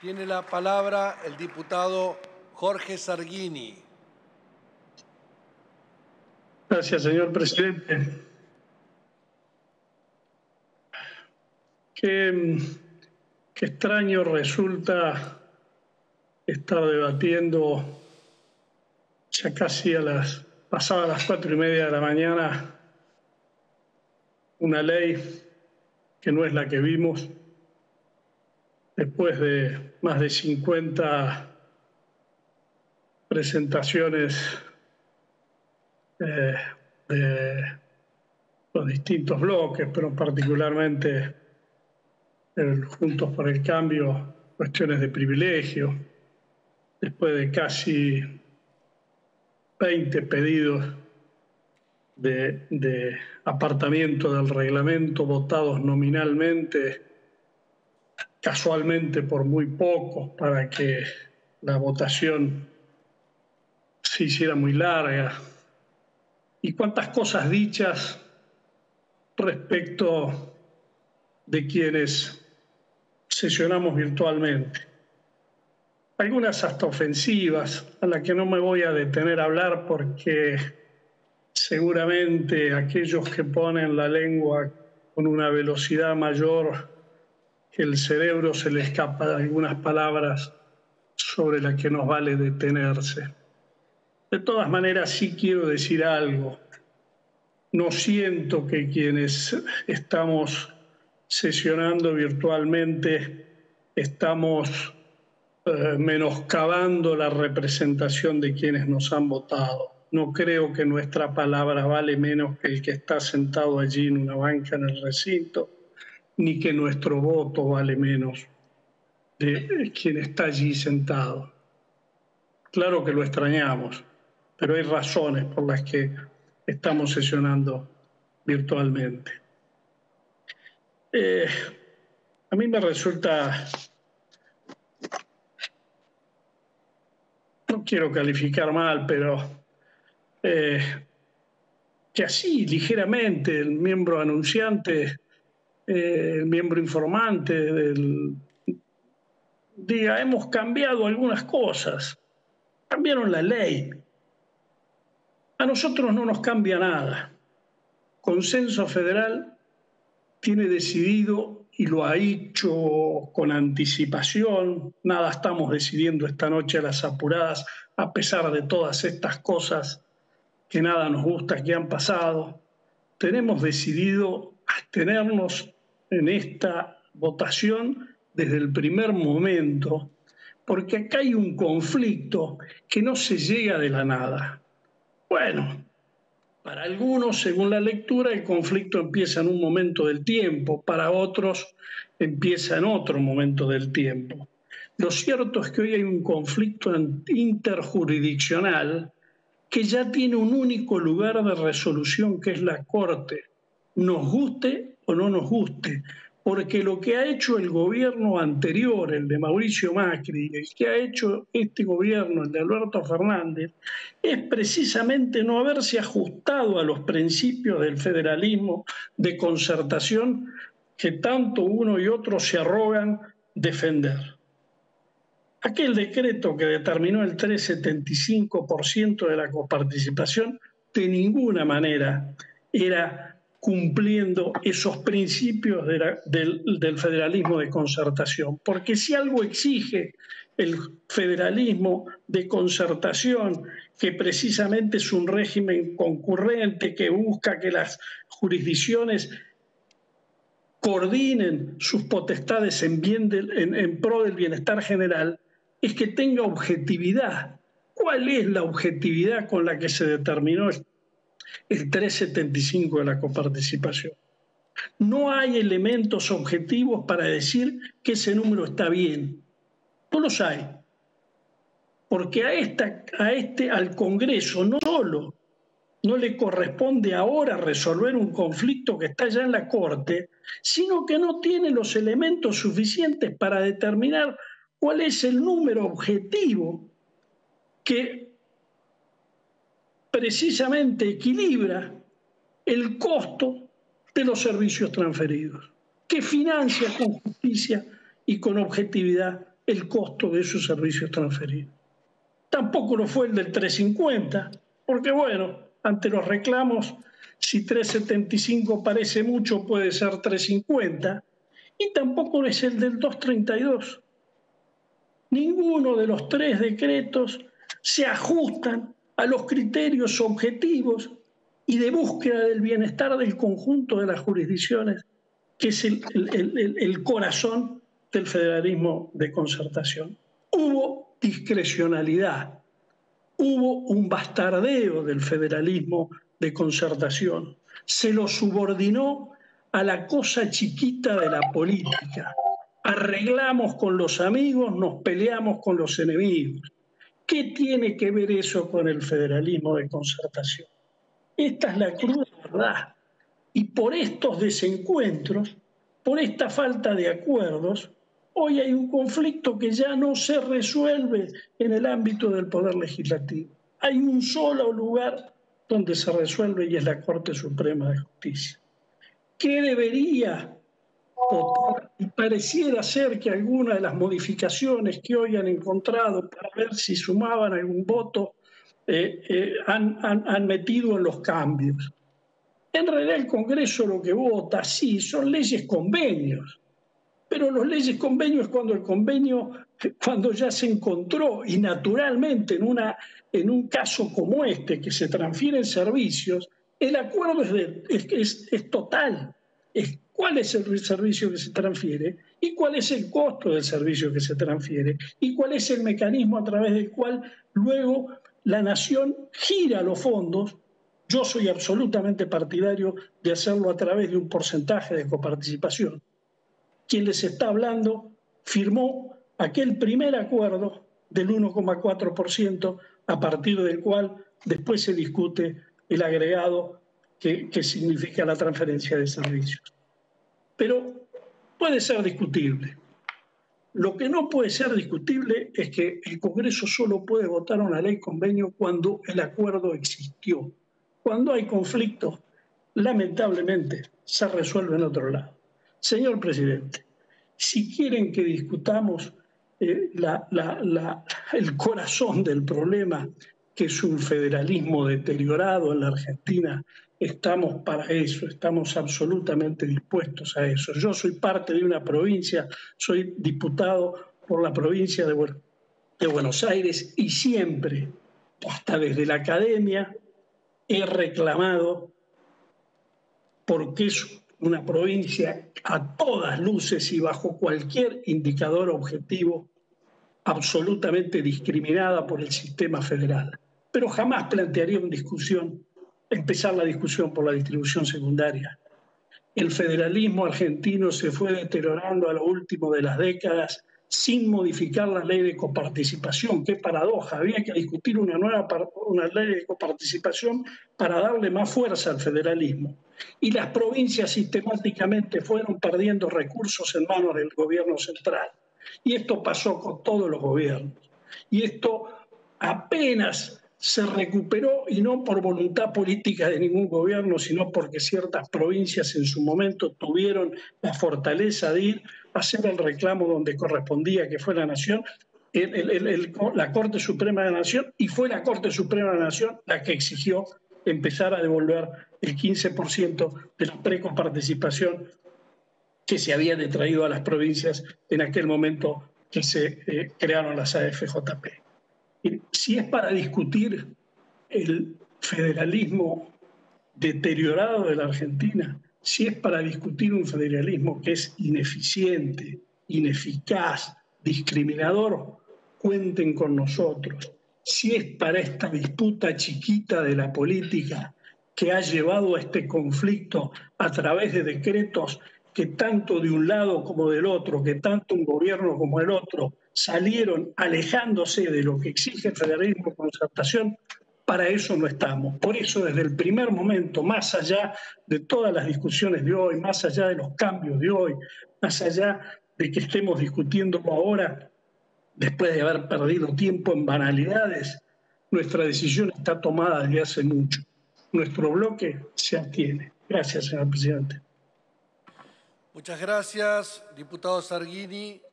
Tiene la palabra el diputado Jorge Sarguini. Gracias, señor presidente. Qué extraño resulta estar debatiendo ya casi pasadas las 4:30 de la mañana una ley que no es la que vimos después de más de 50 presentaciones de los distintos bloques, pero particularmente Juntos por el Cambio, cuestiones de privilegio, después de casi 20 pedidos de apartamiento del reglamento votados nominalmente, casualmente por muy pocos, para que la votación se hiciera muy larga, y cuántas cosas dichas respecto de quienes sesionamos virtualmente. Algunas hasta ofensivas, a las que no me voy a detener a hablar porque seguramente aquellos que ponen la lengua con una velocidad mayor que el cerebro se le escapa de algunas palabras sobre las que nos vale detenerse. De todas maneras, sí quiero decir algo. No siento que quienes estamos sesionando virtualmente estamos menoscabando la representación de quienes nos han votado. No creo que nuestra palabra vale menos que el que está sentado allí en una banca en el recinto, ni que nuestro voto vale menos de quien está allí sentado. Claro que lo extrañamos, pero hay razones por las que estamos sesionando virtualmente. A mí me resulta, no quiero calificar mal, pero que así ligeramente el miembro anunciante, el miembro informante diga, hemos cambiado algunas cosas, cambiaron la ley. A nosotros no nos cambia nada. Consenso Federal tiene decidido y lo ha hecho con anticipación. Nada estamos decidiendo esta noche a las apuradas, a pesar de todas estas cosas que nada nos gusta que han pasado. Tenemos decidido abstenernos en esta votación desde el primer momento, porque acá hay un conflicto que no se llega de la nada. Bueno, para algunos, según la lectura, el conflicto empieza en un momento del tiempo, para otros empieza en otro momento del tiempo. Lo cierto es que hoy hay un conflicto interjurisdiccional que ya tiene un único lugar de resolución, que es la Corte, nos guste o no nos guste, porque lo que ha hecho el gobierno anterior, el de Mauricio Macri, y el que ha hecho este gobierno, el de Alberto Fernández, es precisamente no haberse ajustado a los principios del federalismo de concertación que tanto uno y otro se arrogan defender. Aquel decreto que determinó el 3,75% de la coparticipación de ninguna manera era cumpliendo esos principios del federalismo de concertación. Porque si algo exige el federalismo de concertación, que precisamente es un régimen concurrente que busca que las jurisdicciones coordinen sus potestades en pro del bienestar general, es que tenga objetividad. ¿Cuál es la objetividad con la que se determinó el 3,75 de la coparticipación? No hay elementos objetivos para decir que ese número está bien. No los hay. Porque al Congreso no solo no le corresponde ahora resolver un conflicto que está ya en la Corte, sino que no tiene los elementos suficientes para determinar cuál es el número objetivo que precisamente equilibra el costo de los servicios transferidos, que financia con justicia y con objetividad el costo de esos servicios transferidos. Tampoco lo fue el del 350, porque bueno, ante los reclamos, si 375 parece mucho, puede ser 350, y tampoco es el del 232. Ninguno de los tres decretos se ajustan a los criterios objetivos y de búsqueda del bienestar del conjunto de las jurisdicciones, que es el corazón del federalismo de concertación. Hubo discrecionalidad, hubo un bastardeo del federalismo de concertación, se lo subordinó a la cosa chiquita de la política. Arreglamos con los amigos, nos peleamos con los enemigos. ¿Qué tiene que ver eso con el federalismo de concertación? Esta es la cruda verdad. Y por estos desencuentros, por esta falta de acuerdos, hoy hay un conflicto que ya no se resuelve en el ámbito del Poder Legislativo. Hay un solo lugar donde se resuelve y es la Corte Suprema de Justicia. ¿Qué debería votar? Y pareciera ser que algunas de las modificaciones que hoy han encontrado para ver si sumaban algún voto han metido en los cambios. En realidad el Congreso lo que vota, sí, son leyes convenios, pero los leyes convenios cuando el convenio, cuando ya se encontró y naturalmente en un caso como este, que se transfieren servicios, el acuerdo es total. ¿Cuál es el servicio que se transfiere? ¿Y cuál es el costo del servicio que se transfiere? ¿Y cuál es el mecanismo a través del cual luego la nación gira los fondos? Yo soy absolutamente partidario de hacerlo a través de un porcentaje de coparticipación. Quien les está hablando firmó aquel primer acuerdo del 1,4%, a partir del cual después se discute el agregado que significa la transferencia de servicios. Pero puede ser discutible. Lo que no puede ser discutible es que el Congreso solo puede votar una ley convenio cuando el acuerdo existió. Cuando hay conflictos, lamentablemente, se resuelve en otro lado. Señor presidente, si quieren que discutamos el corazón del problema, que es un federalismo deteriorado en la Argentina, estamos para eso, estamos absolutamente dispuestos a eso. Yo soy parte de una provincia, soy diputado por la provincia de Buenos Aires y siempre, hasta desde la academia, he reclamado, porque es una provincia a todas luces y bajo cualquier indicador objetivo absolutamente discriminada por el sistema federal. Pero jamás plantearía empezar la discusión por la distribución secundaria. El federalismo argentino se fue deteriorando a lo último de las décadas sin modificar la ley de coparticipación. ¡Qué paradoja! Había que discutir una ley de coparticipación para darle más fuerza al federalismo. Y las provincias sistemáticamente fueron perdiendo recursos en manos del gobierno central. Y esto pasó con todos los gobiernos. Y esto apenas se recuperó, y no por voluntad política de ningún gobierno, sino porque ciertas provincias en su momento tuvieron la fortaleza de ir a hacer el reclamo donde correspondía, que fue la Nación, la Corte Suprema de la Nación, y fue la Corte Suprema de la Nación la que exigió empezar a devolver el 15% de la precoparticipación que se había detraído a las provincias en aquel momento que se crearon las AFJP. Si es para discutir el federalismo deteriorado de la Argentina, si es para discutir un federalismo que es ineficiente, ineficaz, discriminador, cuenten con nosotros. Si es para esta disputa chiquita de la política que ha llevado a este conflicto a través de decretos que tanto de un lado como del otro, que tanto un gobierno como el otro salieron alejándose de lo que exige el federalismo de concertación, para eso no estamos. Por eso, desde el primer momento, más allá de todas las discusiones de hoy, más allá de los cambios de hoy, más allá de que estemos discutiéndolo ahora, después de haber perdido tiempo en banalidades, nuestra decisión está tomada desde hace mucho. Nuestro bloque se abstiene. Gracias, señor presidente. Muchas gracias, diputado Zarghini.